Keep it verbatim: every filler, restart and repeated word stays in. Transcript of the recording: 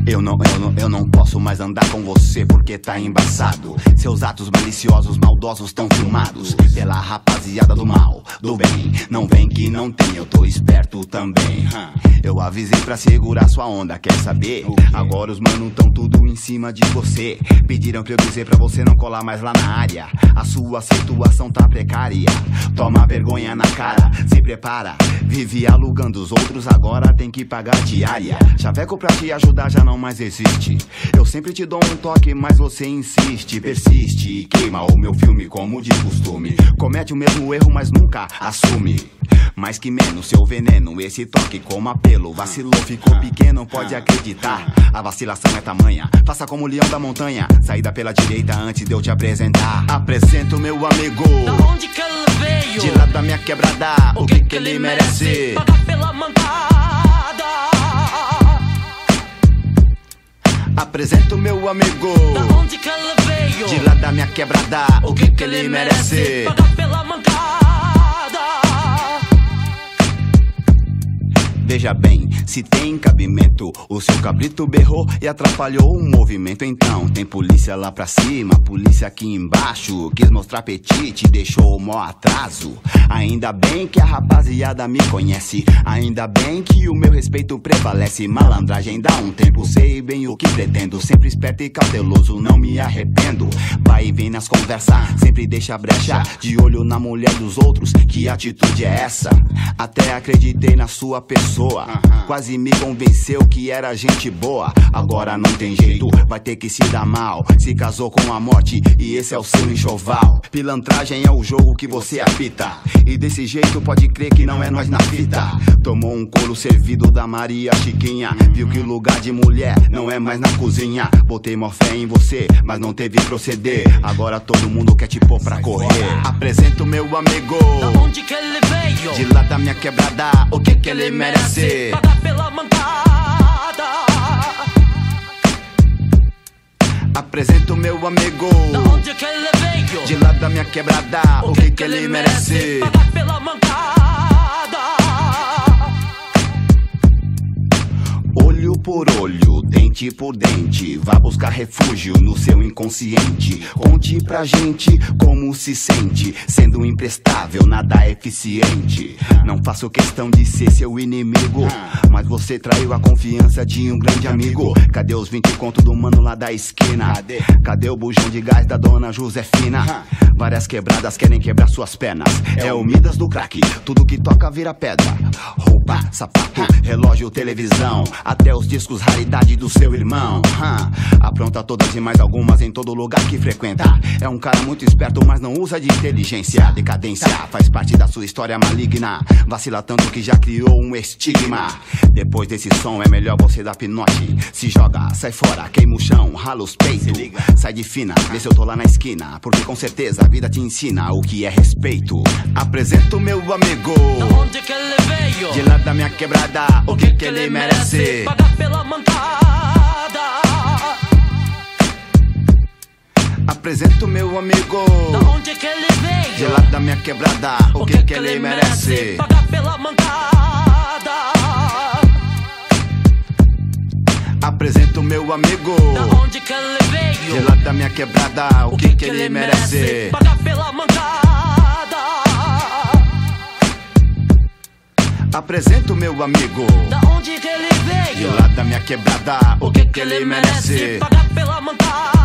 Eu não, eu não, eu não posso mais andar com você porque tá embaçado. Seus atos maliciosos, maldosos tão filmados pela rapaziada do mal, do bem. Não vem que não tem, eu tô esperto também. Eu avisei pra segurar sua onda, quer saber? Agora os manos tão tudo em cima de você. Pediram pra eu dizer pra você não colar mais lá na área. A sua situação tá precária. Toma vergonha na cara, se prepara. Vive alugando os outros, agora tem que pagar diária. Chaveco pra te ajudar já não mais existe. Eu sempre te dou um toque, mas você insiste, persiste e queima o meu filme como de costume. Comete o mesmo erro, mas nunca assume. Mais que menos, seu veneno, esse toque como apelo. Vacilou, ficou pequeno, pode acreditar. A vacilação é tamanha, faça como o leão da montanha. Saída pela direita antes de eu te apresentar. Apresento meu amigo. Da onde que ele veio? De lá da minha quebrada. O que que ele merece? Pagar pela mancada. Apresento meu amigo. Da onde que ele veio? De lá da minha quebrada. O que que ele merece? Pagar pela mancada. Veja bem, se tem cabimento, o seu cabrito berrou e atrapalhou o movimento. Então tem polícia lá pra cima, polícia aqui embaixo. Quis mostrar apetite, deixou o mó atraso. Ainda bem que a rapaziada me conhece, ainda bem que o meu respeito prevalece. Malandragem dá um tempo, sei bem o que pretendo. Sempre esperto e cauteloso, não me arrependo. Vai e vem nas conversas, sempre deixa brecha. De olho na mulher dos outros, que atitude é essa? Até acreditei na sua pessoa, quase me convenceu que era gente boa. Agora não tem jeito, vai ter que se dar mal. Se casou com a morte e esse é o seu enxoval. Pilantragem é o jogo que você apita, e desse jeito pode crer que não é nós na fita. Tomou um couro servido da Maria Chiquinha, viu que o lugar de mulher não é mais na cozinha. Botei mó fé em você, mas não teve proceder. Agora todo mundo quer te pôr pra correr. Apresento meu amigo. Da onde que ele veio? De lá da minha quebrada. O que que ele merece? Pagar pela mancada. Apresento meu amigo. Da onde que ele veio? De lá da minha quebrada. O que que ele merece? Pagar pela mancada. Olho por olho, dente por dente, vá buscar refúgio no seu inconsciente. Conte pra gente como se sente, sendo imprestável, nada eficiente. Não faço questão de ser seu inimigo, mas você traiu a confiança de um grande amigo. Cadê os vinte conto do mano lá da esquina? Cadê o bujão de gás da dona Josefina? Várias quebradas querem quebrar suas pernas. É o Midas do crack, tudo que toca vira pedra. Roupa, sapato, relógio, televisão, até os discos raridade do seu irmão. Apronta todas e mais algumas em todo lugar que frequenta. É um cara muito esperto, mas não usa de inteligência. Decadência faz parte da sua história maligna. Vacila tanto que já criou um estigma. Depois desse som é melhor você dar pinote. Se joga, sai fora, queima o chão, rala os peitos. Sai de fina, vê se eu tô lá na esquina, porque com certeza a vida te ensina o que é respeito. Apresento meu amigo. Da onde que ele veio? De lá da minha quebrada. O que que ele merece? Pagar pela mancada. Apresento meu amigo. Da onde que ele veio? De lá da minha quebrada. O que que ele merece? Pagar pela mancada. Apresento meu amigo. Da onde que ele veio? De lá da minha quebrada. O que que ele merece? Pagar pela mancada. Apresento meu amigo. Da onde que ele veio? De lá da minha quebrada. O que que ele merece? Pagar pela mancada.